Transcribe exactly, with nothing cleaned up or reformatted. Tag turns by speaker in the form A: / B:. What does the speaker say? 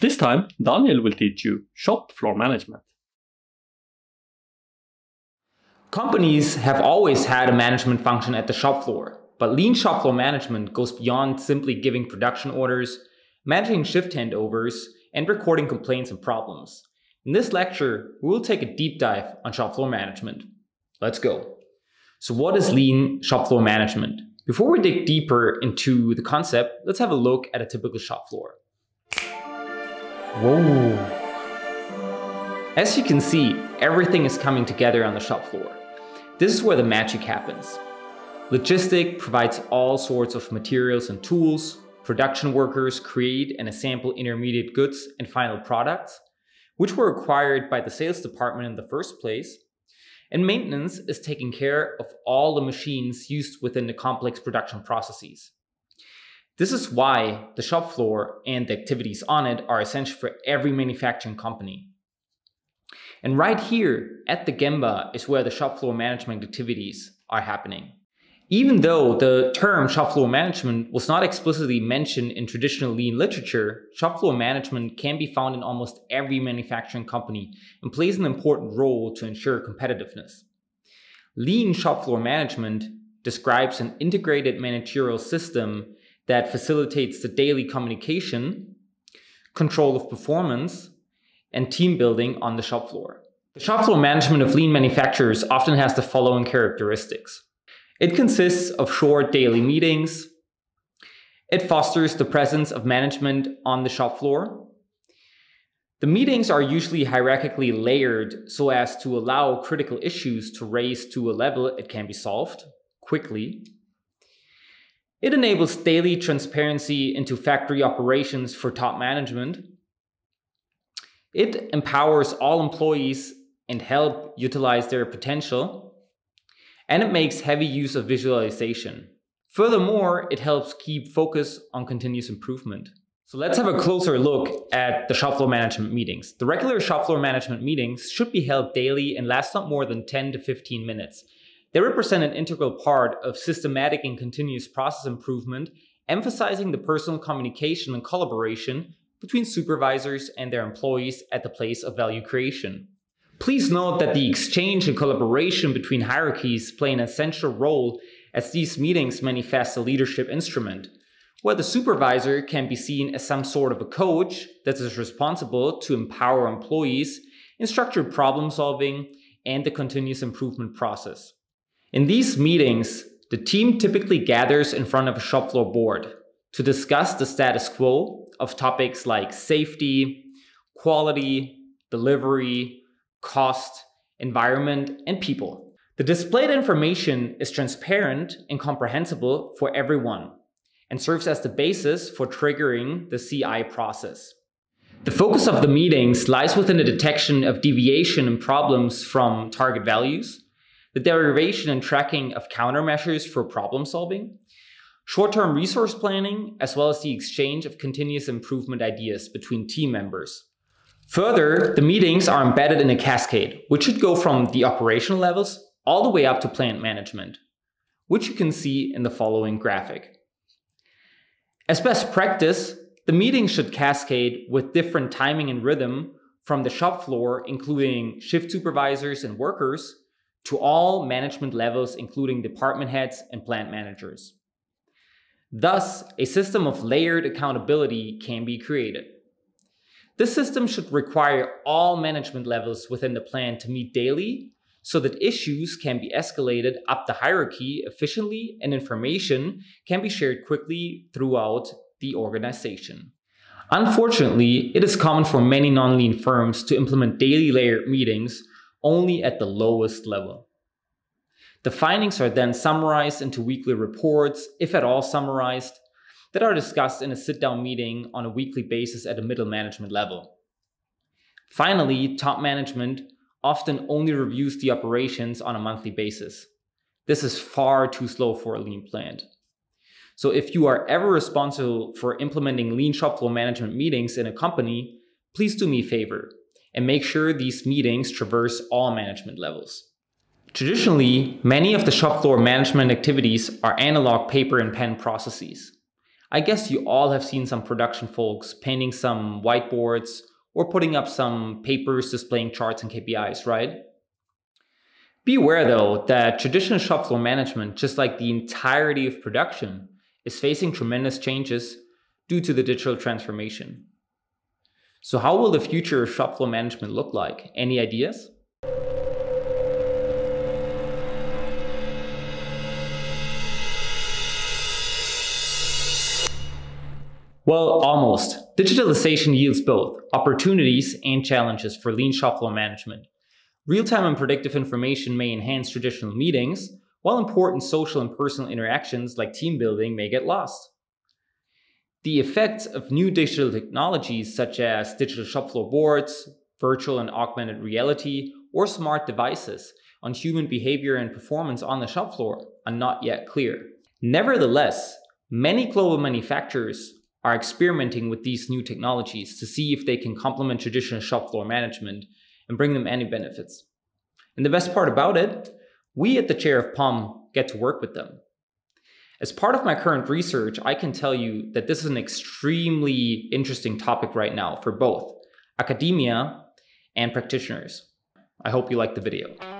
A: This time, Daniel will teach you shop floor management.
B: Companies have always had a management function at the shop floor, but lean shop floor management goes beyond simply giving production orders, managing shift handovers, and recording complaints and problems. In this lecture, we will take a deep dive on shop floor management. Let's go. So what is lean shop floor management? Before we dig deeper into the concept, let's have a look at a typical shop floor. Whoa! As you can see, everything is coming together on the shop floor. This is where the magic happens. Logistic provides all sorts of materials and tools. Production workers create and assemble intermediate goods and final products, which were acquired by the sales department in the first place. And maintenance is taking care of all the machines used within the complex production processes. This is why the shop floor and the activities on it are essential for every manufacturing company. And right here at the Gemba is where the shop floor management activities are happening. Even though the term shop floor management was not explicitly mentioned in traditional lean literature, shop floor management can be found in almost every manufacturing company and plays an important role to ensure competitiveness. Lean shop floor management describes an integrated managerial system that facilitates the daily communication, control of performance, and team building on the shop floor. The shop floor management of lean manufacturers often has the following characteristics. It consists of short daily meetings. It fosters the presence of management on the shop floor. The meetings are usually hierarchically layered so as to allow critical issues to raise to a level it can be solved quickly. It enables daily transparency into factory operations for top management. It empowers all employees and help utilize their potential. And it makes heavy use of visualization. Furthermore, it helps keep focus on continuous improvement. So let's have a closer look at the shop floor management meetings. The regular shop floor management meetings should be held daily and last not more than ten to fifteen minutes. They represent an integral part of systematic and continuous process improvement, emphasizing the personal communication and collaboration between supervisors and their employees at the place of value creation. Please note that the exchange and collaboration between hierarchies play an essential role as these meetings manifest a leadership instrument, where the supervisor can be seen as some sort of a coach that is responsible to empower employees in structured problem solving and the continuous improvement process. In these meetings, the team typically gathers in front of a shop floor board to discuss the status quo of topics like safety, quality, delivery, cost, environment, and people. The displayed information is transparent and comprehensible for everyone and serves as the basis for triggering the C I process. The focus of the meetings lies within the detection of deviation and problems from target values, the derivation and tracking of countermeasures for problem solving, short-term resource planning, as well as the exchange of continuous improvement ideas between team members. Further, the meetings are embedded in a cascade, which should go from the operational levels all the way up to plant management, which you can see in the following graphic. As best practice, the meetings should cascade with different timing and rhythm from the shop floor, including shift supervisors and workers, to all management levels, including department heads and plant managers. Thus, a system of layered accountability can be created. This system should require all management levels within the plant to meet daily so that issues can be escalated up the hierarchy efficiently and information can be shared quickly throughout the organization. Unfortunately, it is common for many non-lean firms to implement daily layered meetings only at the lowest level. The findings are then summarized into weekly reports, if at all summarized, that are discussed in a sit-down meeting on a weekly basis at a middle management level. Finally, top management often only reviews the operations on a monthly basis. This is far too slow for a lean plant. So if you are ever responsible for implementing lean shop floor management meetings in a company, please do me a favor and make sure these meetings traverse all management levels. Traditionally, many of the shop floor management activities are analog paper and pen processes. I guess you all have seen some production folks painting some whiteboards or putting up some papers displaying charts and K P Is, right? Be aware though that traditional shop floor management, just like the entirety of production, is facing tremendous changes due to the digital transformation. So how will the future of shop floor management look like? Any ideas? Well, almost. Digitalization yields both opportunities and challenges for lean shop floor management. Real-time and predictive information may enhance traditional meetings, while important social and personal interactions like team building may get lost. The effects of new digital technologies such as digital shop floor boards, virtual and augmented reality, or smart devices on human behavior and performance on the shop floor are not yet clear. Nevertheless, many global manufacturers are experimenting with these new technologies to see if they can complement traditional shop floor management and bring them any benefits. And the best part about it, we at the chair of P O M get to work with them. As part of my current research, I can tell you that this is an extremely interesting topic right now for both academia and practitioners. I hope you liked the video.